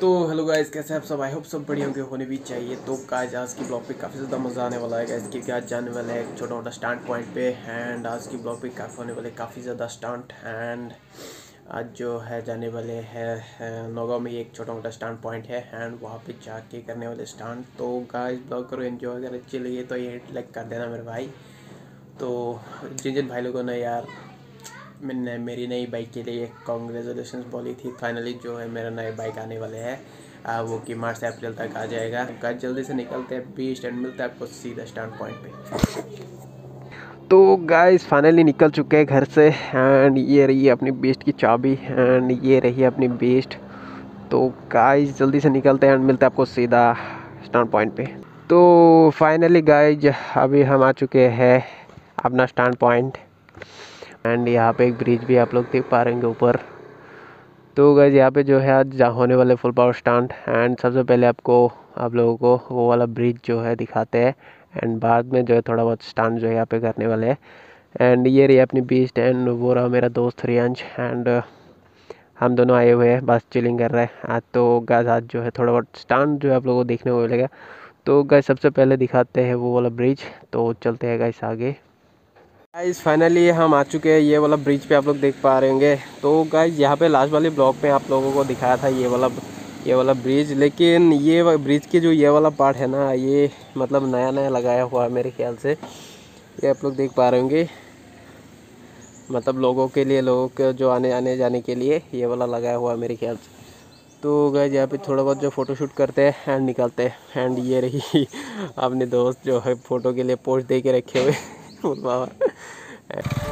तो hello guys, कैसे आप सब? आई होप सब बढ़िया होने भी चाहिए। तो गाइस आज की ब्लॉग पे काफ़ी ज़्यादा मज़ा आने वाला है गाइस, क्योंकि आज जाने वाला है एक छोटा मोटा स्टंट पॉइंट पे। एंड आज की ब्लॉग पे काफ़ी होने वाले काफ़ी ज़्यादा स्टंट। एंड आज जो है जाने वाले हैं नौगांव में एक छोटा मोटा स्टंट पॉइंट है एंड वहाँ पे जाके करने वाले स्टंट। तो गाइस ब्लॉग करो, एंजॉय अगर अच्छी लगी तो ये लाइक कर देना मेरे भाई। तो जिन जिन भाई लोगों ने यार मैंने मेरी नई बाइक के लिए कॉन्ग्रेचुलेशंस बोली थी, फाइनली जो है मेरा नया बाइक आने वाले है वो कि मार्च से अप्रैल तक आ जाएगा। गाइस जल्दी से निकलते हैं बीस्ट एंड मिलते हैं आपको सीधा स्टैंड पॉइंट पे। तो गाइस फाइनली निकल चुके हैं घर से एंड ये रही अपनी बीस्ट की चाबी एंड ये रही अपनी बीस्ट। तो गाइस जल्दी से निकलते हैं एंड मिलते हैं आपको सीधा स्टैंड पॉइंट पे। तो फाइनली गाइस अभी हम आ चुके हैं अपना स्टैंड पॉइंट एंड यहाँ पे एक ब्रिज भी आप लोग देख पा रहे हैं ऊपर। तो गाइस यहाँ पे जो है आज होने वाले फुल पावर स्टंट एंड सबसे पहले आप लोगों को वो वाला ब्रिज जो है दिखाते हैं एंड बाद में जो है थोड़ा बहुत स्टंट जो है यहाँ पे करने वाले हैं। एंड ये रही अपनी बीस्ट एंड वो रहा मेरा दोस्त रियांश एंड हम दोनों आए हुए हैं बस चिलिंग कर रहे हैं आज। तो गाइस आज जो है थोड़ा बहुत स्टंट जो है आप लोगों को देखने को मिलेगा। तो गाइस सबसे पहले दिखाते हैं वो वाला ब्रिज, तो चलते हैं गाइस आगे। गाइस फाइनली हम आ चुके हैं ये वाला ब्रिज पे, आप लोग देख पा रहे होंगे। तो गाइस यहाँ पे लास्ट वाले ब्लॉग पे आप लोगों को दिखाया था ये वाला ब्रिज, लेकिन ये ब्रिज के जो ये वाला पार्ट है ना, ये मतलब नया नया लगाया हुआ है मेरे ख्याल से। ये आप लोग देख पा रहे होंगे, मतलब लोगों के जो आने जाने के लिए ये वाला लगाया हुआ है मेरे ख्याल से। तो गाइस यहाँ पे थोड़ा बहुत जो फ़ोटोशूट करते हैं एंड निकलते हैं। एंड ये रही अपने दोस्त जो है फ़ोटो के लिए पोस्ट दे के रखे हुए फुल पावर।